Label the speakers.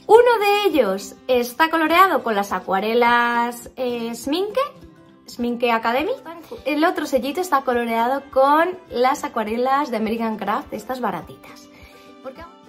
Speaker 1: Uno de ellos está coloreado con las acuarelas Schmincke Academy. El otro sellito está coloreado con las acuarelas de American Craft, estas baratitas.